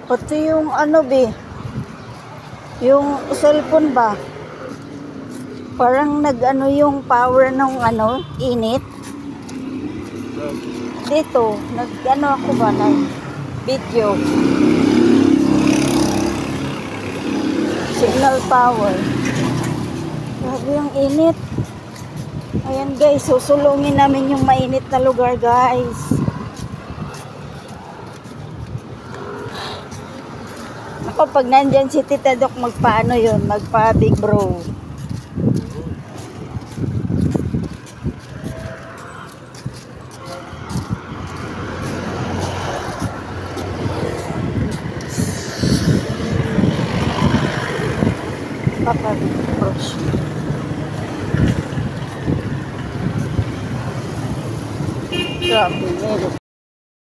Pati yung ano be, yung cellphone ba? Parang nag-ano yung power ng ano, init. Dito, nag-ano ako ba ng video. Signal power. Grabe yung init. Ayan guys, susulungin namin yung mainit na lugar guys. Ako, pag nandyan si Tita Doc, magpaano yun? Magpa Big Bro. Papa Big Bro. Grabe, meron.